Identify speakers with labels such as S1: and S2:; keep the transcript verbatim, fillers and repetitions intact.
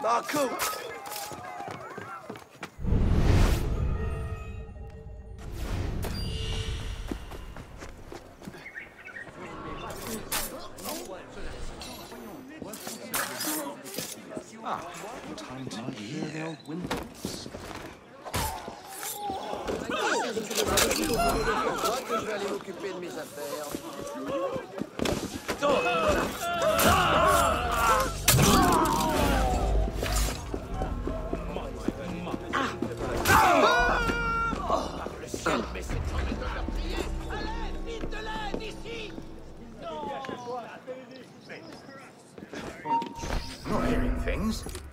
S1: Ah, cool.
S2: Ah, time to hear their windows.
S1: Je vais aller m'occuper de mes affaires. Le ciel, mais c'est quand même de leur prier. Allez, vite de l'aide ici.
S3: I'm not hearing things.